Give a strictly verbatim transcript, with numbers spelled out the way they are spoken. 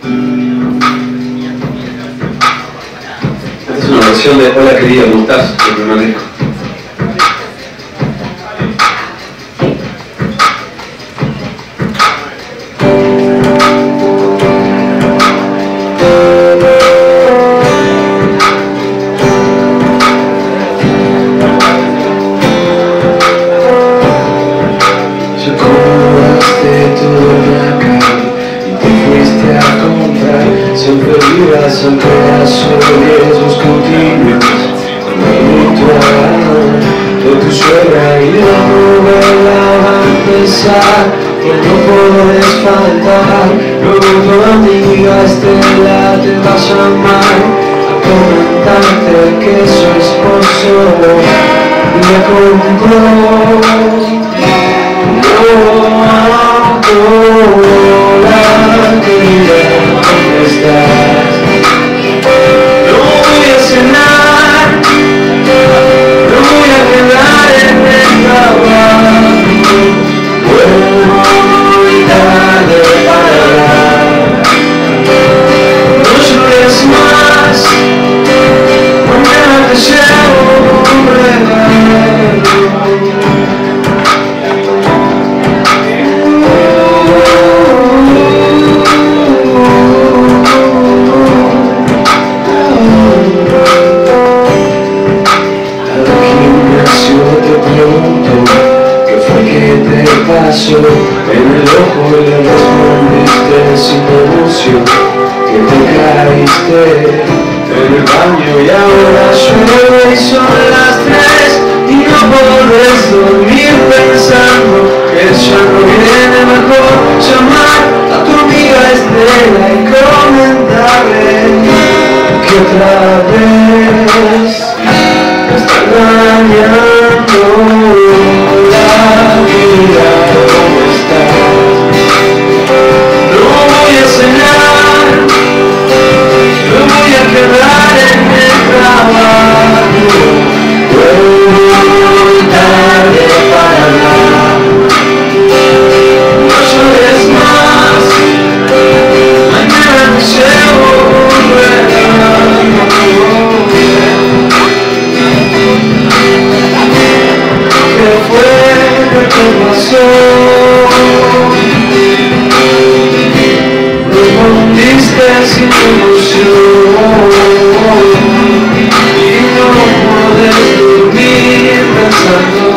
Esta es una versión de Hola querida, ¿cómo estás? El primer disco. Siempre vivas al pedazo de riesgos continuos como ritual de tu suegra y la novela va a empezar y no puedes faltar. Luego tu amiga Estela te va a llamar a comentarte que su esposo le compró en el ojo le respondiste sin emoción que te caíste en el baño y ahora llueve y son las tres y no podés dormir pensando que ya no viene mejor llamar a tu amiga Estela y comentarle que otra vez te está engañando la vida. Quedar en el trabajo, muy tarde para hablar. No llores más, mañana te llevo un regalo. ¿Qué fue lo que pasó? Respondiste sin emoción y no podés dormir pensando